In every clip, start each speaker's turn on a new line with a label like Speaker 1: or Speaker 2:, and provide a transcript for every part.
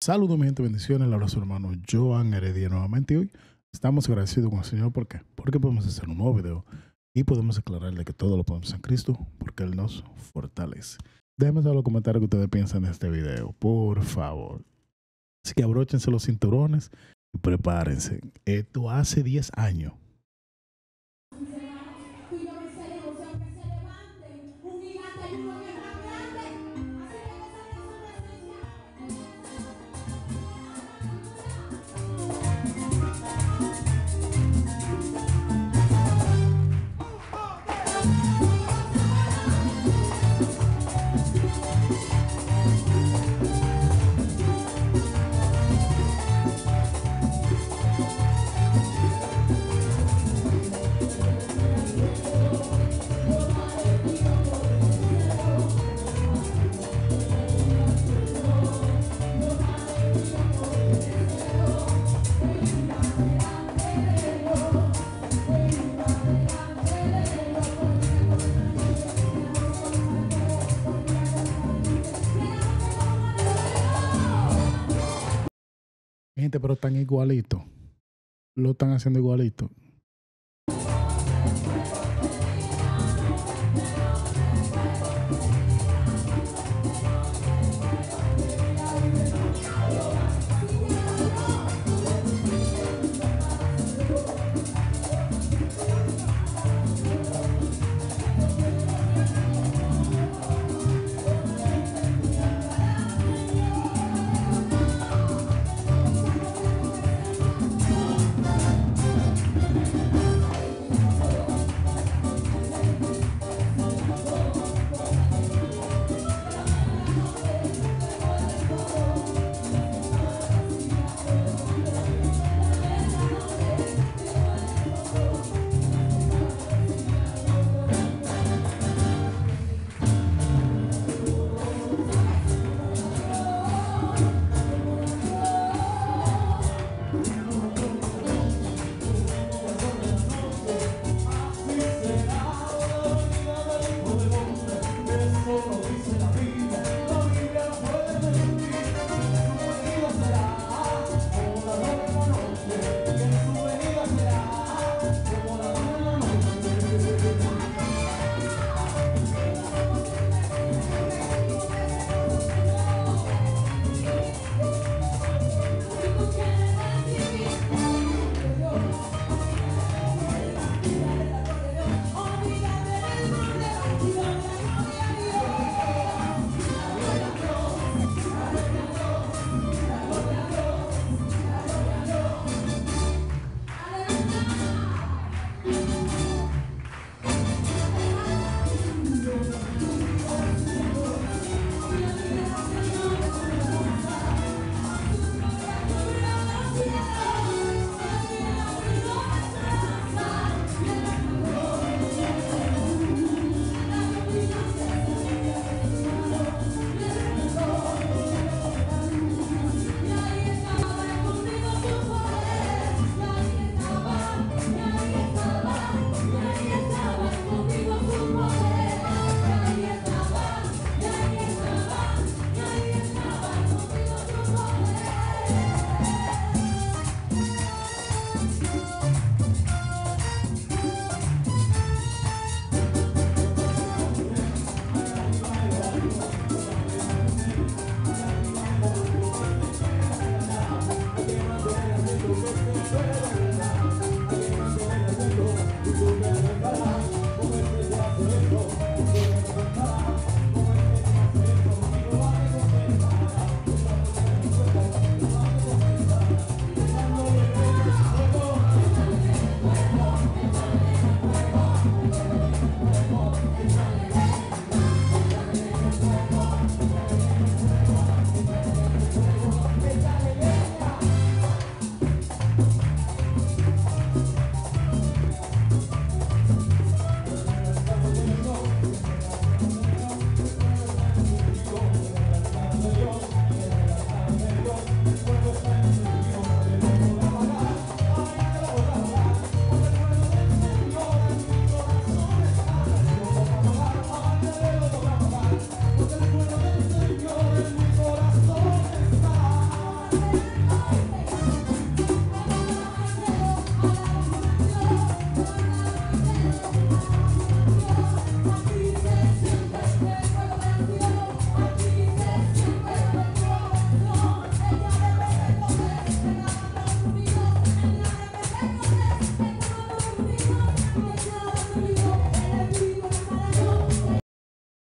Speaker 1: Saludos, mi gente, bendiciones. Le habla su hermano Joan Heredia nuevamente. Y hoy estamos agradecidos con el Señor. ¿Por qué? Porque podemos hacer un nuevo video y podemos aclararle que todo lo podemos en Cristo porque Él nos fortalece. Déjenme saber los comentarios que ustedes piensan de este video, por favor. Así que abróchense los cinturones y prepárense. Esto hace 10 años. Gente, pero están igualitos. Lo están haciendo igualito.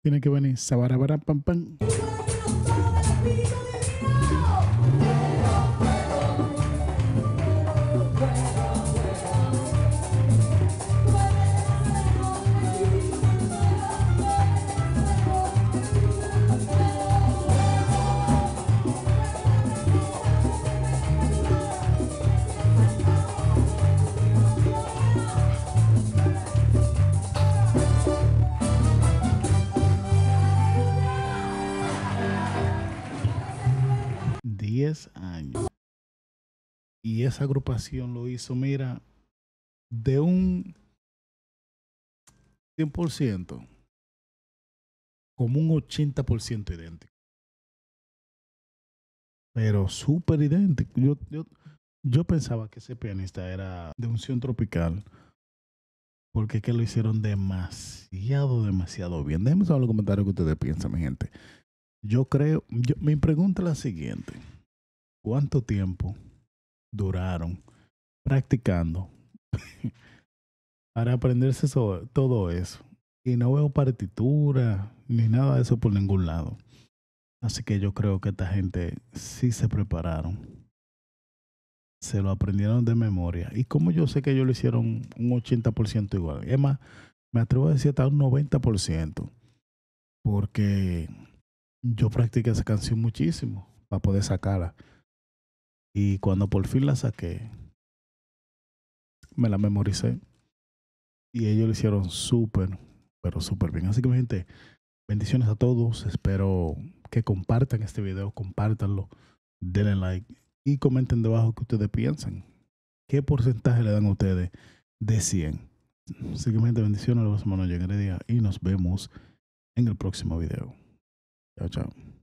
Speaker 1: Tiene que venir sabarabara pam pam. $10. Y esa agrupación lo hizo, mira, de un 100%, como un 80% idéntico. Pero súper idéntico. Yo pensaba que ese pianista era de unción tropical, porque es que lo hicieron demasiado bien. Déjenme saber en los comentarios que ustedes piensan, mi gente. Mi pregunta es la siguiente. ¿Cuánto tiempo duraron practicando para aprenderse todo eso? Y no veo partitura ni nada de eso por ningún lado. Así que yo creo que esta gente sí se prepararon. Se lo aprendieron de memoria. Y como yo sé que ellos lo hicieron un 80% igual. Es más, me atrevo a decir hasta un 90%. Porque yo practiqué esa canción muchísimo para poder sacarla. Y cuando por fin la saqué, me la memoricé. Y ellos lo hicieron súper, pero súper bien. Así que, mi gente, bendiciones a todos. Espero que compartan este video, compártanlo, denle like y comenten debajo qué ustedes piensan. ¿Qué porcentaje le dan a ustedes de 100? Así que, mi gente, bendiciones a los hermanos Heredia y nos vemos en el próximo video. Chao, chao.